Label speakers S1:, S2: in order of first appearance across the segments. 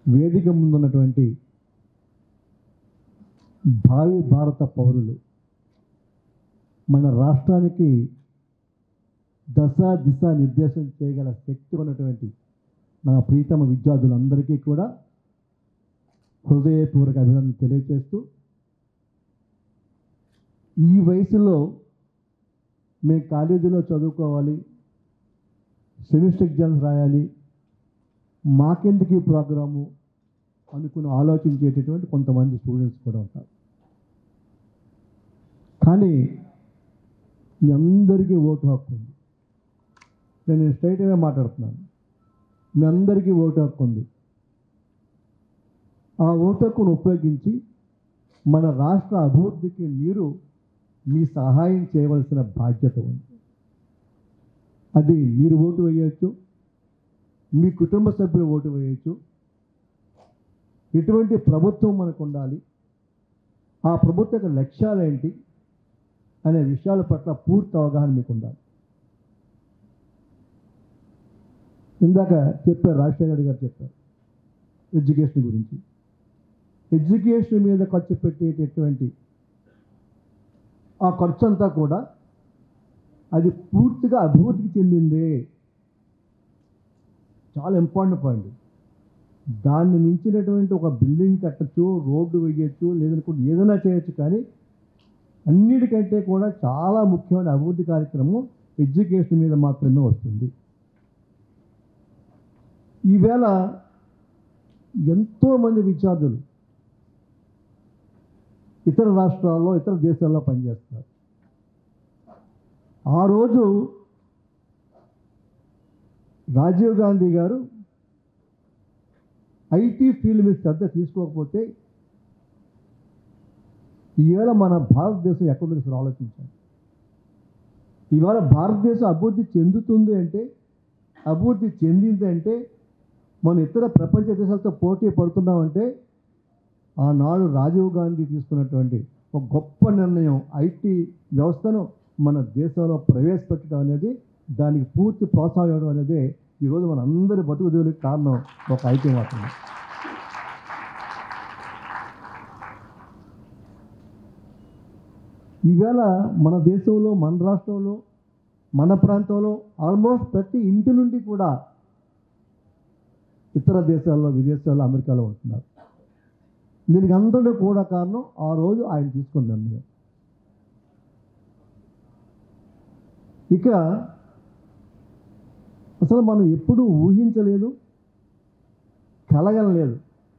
S1: వేదిక ముందున్నటువంటి భావి భారత పౌరులు, మన రాష్ట్రానికి దశ దిశ నిర్దేశం చేయగల శక్తి ఉన్నటువంటి నా ప్రీతమ విద్యార్థులందరికీ కూడా హృదయపూర్వక అభినందనలు తెలియజేస్తూ, ఈ వయసులో మేము కాలేజీలో చదువుకోవాలి, సెమిస్టర్ ఎగ్జామ్స్ రాయాలి, మాకెందుకు ఈ ప్రోగ్రాము అనుకుని ఆలోచించేటటువంటి కొంతమంది స్టూడెంట్స్ కూడా ఉంటారు. కానీ మీ అందరికీ ఓటు హక్కు ఉంది. నేను స్ట్రైట్గా మాట్లాడుతున్నాను. మీ అందరికీ ఓటు హక్కు ఉంది. ఆ ఓటు హక్కును ఉపయోగించి మన రాష్ట్ర అభివృద్ధికి మీరు మీ సహాయం చేయవలసిన బాధ్యత ఉంది. అది మీరు ఓటు వేయవచ్చు, మీ కుటుంబ సభ్యులు ఓటు వేయవచ్చు. ఎటువంటి ప్రభుత్వం మనకు ఉండాలి, ఆ ప్రభుత్వ యొక్క లక్ష్యాలు ఏంటి అనే విషయాల పట్ల పూర్తి అవగాహన మీకు ఉండాలి. ఇందాక చెప్పారు, రాజశేఖర్ గారు చెప్పారు ఎడ్యుకేషన్ గురించి. ఎడ్యుకేషన్ మీద ఖర్చు పెట్టేటటువంటి ఆ ఖర్చు అంతా కూడా అది పూర్తిగా అభివృద్ధికి చెందిందే. చాలా ఇంపార్టెంట్ పాయింట్. దాన్ని మించినటువంటి ఒక బిల్డింగ్ కట్టచ్చు, రోడ్డు వేయచ్చు, లేదనుకుంటే ఏదైనా చేయొచ్చు. కానీ అన్నిటికంటే కూడా చాలా ముఖ్యమైన అభివృద్ధి కార్యక్రమం ఎడ్యుకేషన్ మీద మాత్రమే వస్తుంది. ఈవేళ ఎంతోమంది విద్యార్థులు ఇతర రాష్ట్రాల్లో, ఇతర దేశాల్లో పనిచేస్తారు. ఆ రోజు రాజీవ్ గాంధీ గారు ఐటీ ఫీల్డ్ మీద శ్రద్ధ తీసుకోకపోతే ఈవేళ మన భారతదేశం ఎక్కడ నుంచి ఆలోచించాలి. ఇవాళ భారతదేశం అభివృద్ధి చెందుతుంది అంటే, అభివృద్ధి చెందింది అంటే, మన ఇతర ప్రపంచ దేశాలతో పోటీ పడుతున్నామంటే ఆనాడు రాజీవ్ గాంధీ తీసుకున్నటువంటి ఒక గొప్ప నిర్ణయం ఐటీ వ్యవస్థను మన దేశంలో ప్రవేశపెట్టడం అనేది, దానికి పూర్తి ప్రోత్సాహం ఇవ్వడం అనేది ఈరోజు మన అందరి బతుకుదేవులకు కారణం ఒక ఐటీ మాత్రమే. ఈవేళ మన దేశంలో, మన రాష్ట్రంలో, మన ప్రాంతంలో ఆల్మోస్ట్ ప్రతి ఇంటి నుండి కూడా ఇతర దేశాల్లో, విదేశాల్లో, అమెరికాలో ఉంటున్నారు. దీనికి అందరూ కూడా కారణం ఆ రోజు ఆయన తీసుకున్న నిర్ణయం. ఇక అసలు మనం ఎప్పుడూ ఊహించలేదు, కలగలేదు.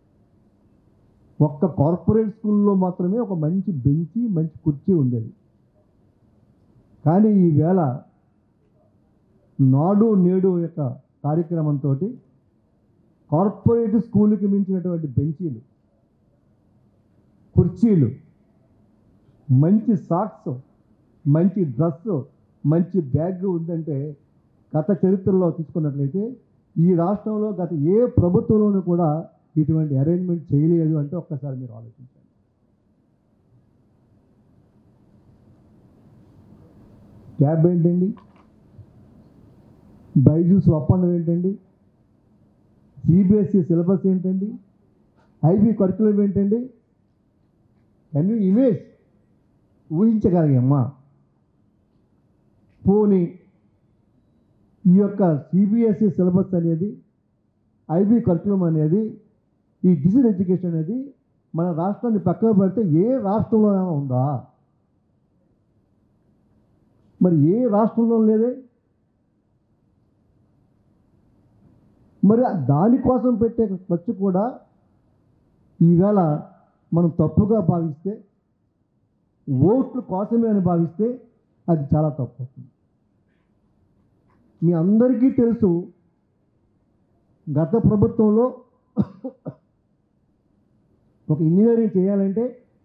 S1: ఒక్క కార్పొరేట్ స్కూల్లో మాత్రమే ఒక మంచి బెంచి, మంచి కుర్చీ ఉండేది. కానీ ఈవేళ నాడు నేడు యొక్క కార్యక్రమంతో కార్పొరేట్ స్కూల్కి మించినటువంటి బెంచీలు, కుర్చీలు, మంచి సాక్స్, మంచి డ్రెస్, మంచి బ్యాగ్ ఉందంటే గత చరిత్రలో తీసుకున్నట్లయితే ఈ రాష్ట్రంలో గత ఏ ప్రభుత్వంలోనూ కూడా ఇటువంటి అరేంజ్మెంట్ చేయలేదు అంటే ఒక్కసారి మీరు ఆలోచించండి. క్యాబ్ ఏంటండి, బైజూస్ ఒప్పందం ఏంటండి, సిబిఎస్ఈ సిలబస్ ఏంటండి, ఐబీ కరికులం ఏంటండి, కెన్ యూ ఇమేజ్, ఊహించగలిగమ్మా. పోనీ ఈ యొక్క సిబిఎస్ఈ సిలబస్ అనేది, ఐబీ కరికులం అనేది, ఈ డిజిటల్ ఎడ్యుకేషన్ అనేది మన రాష్ట్రాన్ని పక్కన పెడితే ఏ రాష్ట్రంలోనైనా ఉందా? మరి ఏ రాష్ట్రంలో లేదే. మరి దానికోసం పెట్టే ఖర్చు కూడా ఈవేళ మనం తప్పుగా భావిస్తే, ఓట్లు కోసమే అని భావిస్తే అది చాలా తప్పు. మీ అందరికీ తెలుసు, గత ప్రభుత్వంలో ఒక ఇంజనీరింగ్ చేయాలంటే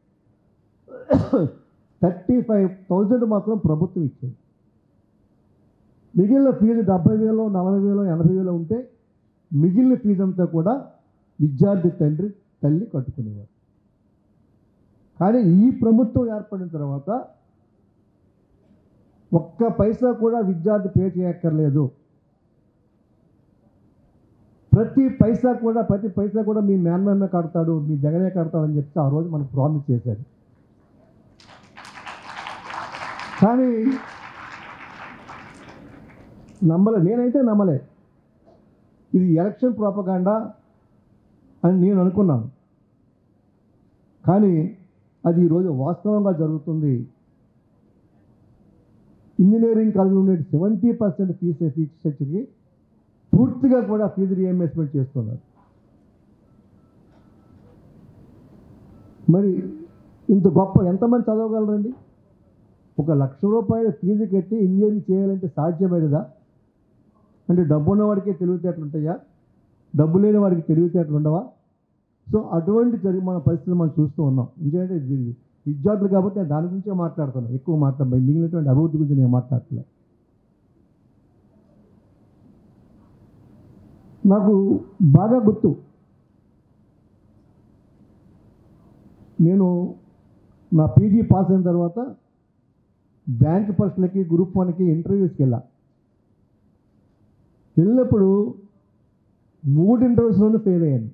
S1: 35,000 మాత్రం ప్రభుత్వం ఇచ్చేది. మిగిలిన ఫీజు 70,000, 40,000, 80,000 ఉంటే మిగిలిన ఫీజు అంతా కూడా విద్యార్థి తల్లి కట్టుకునేవారు. కానీ ఈ ప్రభుత్వం ఏర్పడిన తర్వాత ఒక్క పైసా కూడా విద్యార్థి పే చేయక్కర్లేదు. ప్రతి పైసా కూడా మీ మేనమామే కడతాడు, మీ జగనే కడతాడు అని చెప్తే ఆ రోజు మనకు ప్రామిస్ చేశాడు. కానీ నేనైతే నమ్మలే. ఇది ఎలక్షన్ ప్రోపగాండా అని నేను అనుకున్నాను. కానీ అది ఈరోజు వాస్తవంగా జరుగుతుంది. ఇంజనీరింగ్ కాలేజీలో ఉండే 70% ఫీజు స్ట్రక్చర్కి పూర్తిగా కూడా ఫీజు రీఎంబర్స్మెంట్ చేస్తున్నారు. మరి ఇంత గొప్ప ఎంతమంది చదవగలరండి? 1,00,000 రూపాయల ఫీజు కట్టి ఇంజనీరింగ్ చేయాలంటే సాధ్యమేదా? అంటే డబ్బు ఉన్నవాడికే తెలివితేటలు ఉంటాయా? డబ్బు లేని వాడికి తెలివితేటలు ఉండవా? సో అటువంటి మన పరిస్థితులు మనం చూస్తూ ఉన్నాం. ఎందుకంటే విద్యార్థులు కాబట్టి నేను దాని గురించే మాట్లాడుతున్నాను, ఎక్కువ మిగిలినటువంటి అభివృద్ధి గురించి నేను మాట్లాడట్లేదు. నాకు బాగా గుర్తు, నేను నా పీజీ పాస్ అయిన తర్వాత బ్యాంక్ పరీక్షలకి గ్రూప్ 1కి ఇంటర్వ్యూస్కి వెళ్ళినప్పుడు 3 ఇంటర్వ్యూస్లోనూ ఫెయిల్ అయ్యాను,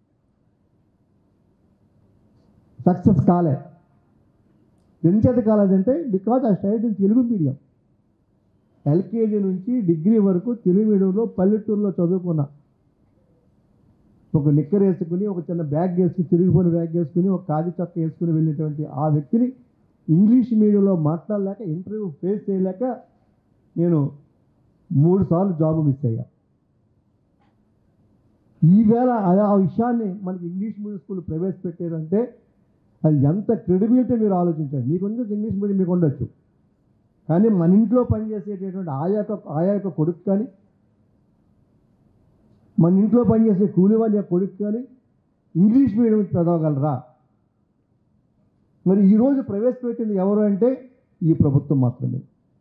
S1: సక్సెస్ కాలే. ఎంచేత కాలేదంటే because I studied in Telugu medium. LKG నుంచి డిగ్రీ వరకు తెలుగు మీడియంలో పల్లెటూరులో చదువుకున్నా. ఒక నిక్కర్ వేసుకుని, ఒక చిన్న బ్యాగ్ వేసుకుని, తిరిగిపోయిన బ్యాగ్ వేసుకుని, ఒక కాగి చొక్క వేసుకుని వెళ్ళేటువంటి ఆ వ్యక్తిని ఇంగ్లీష్ మీడియంలో మాట్లాడలేక, ఇంటర్వ్యూ ఫేస్ చేయలేక నేను 3 సార్లు జాబ్ మిస్ అయ్యా. ఈవేళ ఆ విషయాన్ని మనకి ఇంగ్లీష్ మీడియం స్కూల్ ప్రవేశపెట్టారంటే అది ఎంత క్రెడిబిలిటీ మీరు ఆలోచించండి. మీకు ఉండొచ్చు ఇంగ్లీష్ మీడియం, మీకు ఉండొచ్చు, కానీ మన ఇంట్లో పనిచేసేటటువంటి ఆయా యొక్క కొడుకు కానీ, మన ఇంట్లో పనిచేసే కూలివాళ్ళ యొక్క కొడుకు కానీ ఇంగ్లీష్ మీడియం చదవగలరా? మరి ఈరోజు ప్రవేశపెట్టింది ఎవరు అంటే ఈ ప్రభుత్వం మాత్రమే.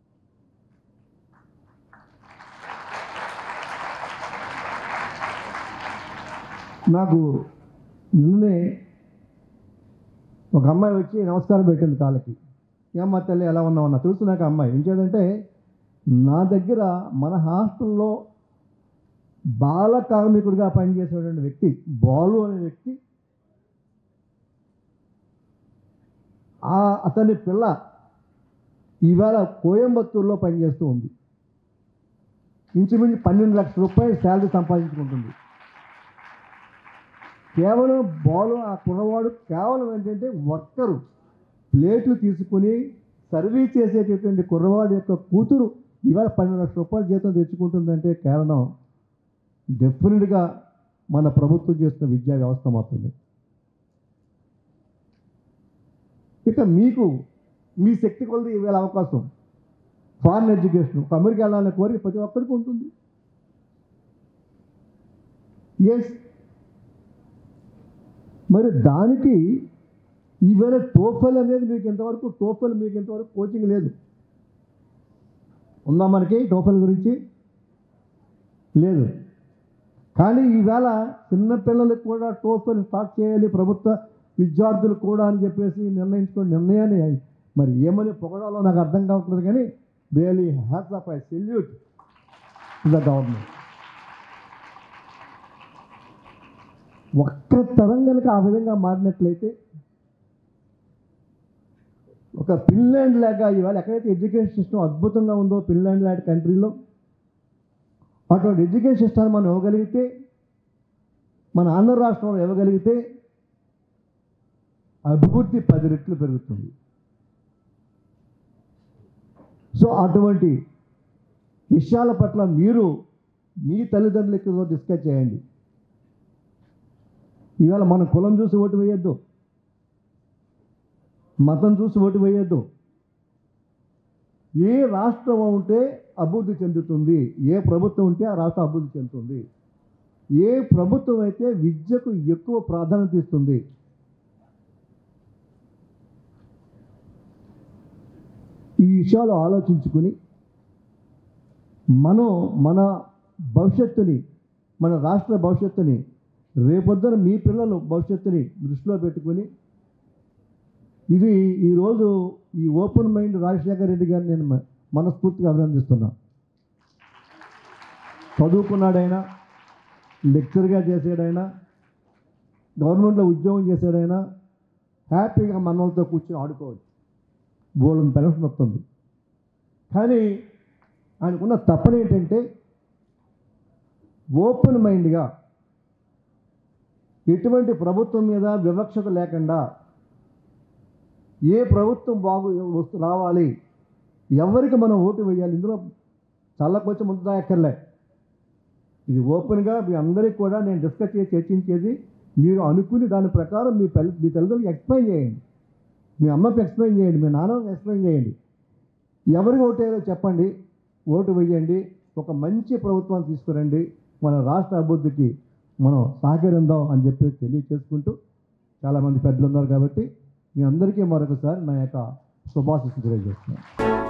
S1: నాకు నిన్నే ఒక అమ్మాయి వచ్చి నమస్కారం పెట్టింది కాళ్ళకి. ఏమ్మా తల్లి ఎలా ఉన్నావన్నా? తెలుసు నాకు అమ్మాయి. ఏం చేయాలంటే నా దగ్గర మన హాస్టల్లో బాల కార్మికుడిగా పనిచేసేటువంటి వ్యక్తి బాలు అనే వ్యక్తి, అతని పిల్ల ఈవేళ కోయంబత్తూరులో పనిచేస్తూ ఉంది. ఇంచుమించు 12 లక్షల రూపాయలు శాలరీ సంపాదించుకుంటుంది. కేవలం బాలు ఆ కుర్రవాడు కేవలం ఏంటంటే వర్కరు, ప్లేట్లు తీసుకుని సర్వీస్ చేసేటటువంటి కుర్రవాడి యొక్క కూతురు ఇవాళ 12 లక్షల రూపాయల జీతం తెచ్చుకుంటుందంటే కారణం డెఫినెట్గా మన ప్రభుత్వం చేస్తున్న విద్యా వ్యవస్థ మాత్రమే. ఇక మీకు మీ శక్తి కొలది ఇవాళ అవకాశం, ఫారెన్ ఎడ్యుకేషన్, ఒక అమెరికా వెళ్ళాలనే కోరిక ప్రతి ఒక్కరికి ఉంటుంది. ఎస్, మరి దానికి ఈవేళ టోఫెల్ అనేది మీకు ఇంతవరకు కోచింగ్ లేదు. ఉందా మనకి టోఫెల్ గురించి? లేదు. కానీ ఈవేళ చిన్నపిల్లలకు కూడా టోఫెల్ స్టార్ట్ చేయాలి ప్రభుత్వ విద్యార్థులు కూడా అని చెప్పేసి నిర్ణయాన్ని మరి ఏమని పొగడాలో నాకు అర్థం కావట్లేదు. కానీ really hats off, I salute to the government. ఒక్క తరం కనుక ఆ విధంగా మారినట్లయితే, ఒక ఫిన్లాండ్ లాగా ఇవాళ ఎక్కడైతే ఎడ్యుకేషన్ సిస్టమ్ అద్భుతంగా ఉందో ఫిన్లాండ్ లాంటి కంట్రీలో అటువంటి ఎడ్యుకేషన్ సిస్టమ్ మనం ఇవ్వగలిగితే, మన ఆంధ్ర రాష్ట్రంలో ఇవ్వగలిగితే అభివృద్ధి 10 రెట్లు పెరుగుతుంది. సో అటువంటి విషయాల పట్ల మీరు మీ తల్లిదండ్రులతో డిస్కస్ చేయండి. ఇవాళ మన కులం చూసి ఓటు వేయొద్దు, మతం చూసి ఓటు వేయొద్దు. ఏ రాష్ట్రం ఉంటే అభివృద్ధి చెందుతుంది, ఏ ప్రభుత్వం ఉంటే ఆ రాష్ట్రం అభివృద్ధి చెందుతుంది, ఏ ప్రభుత్వం అయితే విద్యకు ఎక్కువ ప్రాధాన్యత ఇస్తుంది, ఈ విషయాలు ఆలోచించుకుని మన భవిష్యత్తుని, మన రాష్ట్ర భవిష్యత్తుని, రేపొద్దున మీ పిల్లల భవిష్యత్తుని దృష్టిలో పెట్టుకుని, ఇది ఈరోజు ఈ ఓపెన్ మైండ్ రాజశేఖర రెడ్డి గారిని నేను మనస్ఫూర్తిగా అభినందిస్తున్నా. చదువుకున్నాడైనా, లెక్చర్గా చేసాడైనా గవర్నమెంట్లో ఉద్యోగం చేసాడైనా హ్యాపీగా మనలతో కూర్చొని ఆడుకోవచ్చు, బోల్డెన్ పెన్షన్ వస్తుంది. కానీ ఆయనకున్న తపన ఏంటంటే ఓపెన్ మైండ్గా ఎటువంటి ప్రభుత్వం మీద వివక్షత లేకుండా ఏ ప్రభుత్వం రావాలి, ఎవరికి మనం ఓటు వేయాలి, ఇందులో చాలా కొంచెం ముందు దాక్కర్లే. ఇది ఓపెన్గా మీ అందరికీ కూడా నేను డిస్కస్ చేసి చర్చించేది. మీరు అనుకుని దాని ప్రకారం మీ తల్లిదండ్రులకు ఎక్స్ప్లెయిన్ చేయండి, మీ అమ్మకి ఎక్స్ప్లెయిన్ చేయండి, మీ నాన్నకి ఎక్స్ప్లెయిన్ చేయండి. ఎవరికి ఓటు వేయాలో చెప్పండి, ఓటు వేయండి, ఒక మంచి ప్రభుత్వాన్ని తీసుకురండి, మన రాష్ట్ర అభివృద్ధికి మనం సహకరిద్దాం అని చెప్పి తెలియచేసుకుంటూ, చాలామంది పెద్దలు ఉన్నారు కాబట్టి మీ అందరికీ మరొకసారి నా యొక్క శుభాశీస్సులు తెలియజేస్తున్నాను.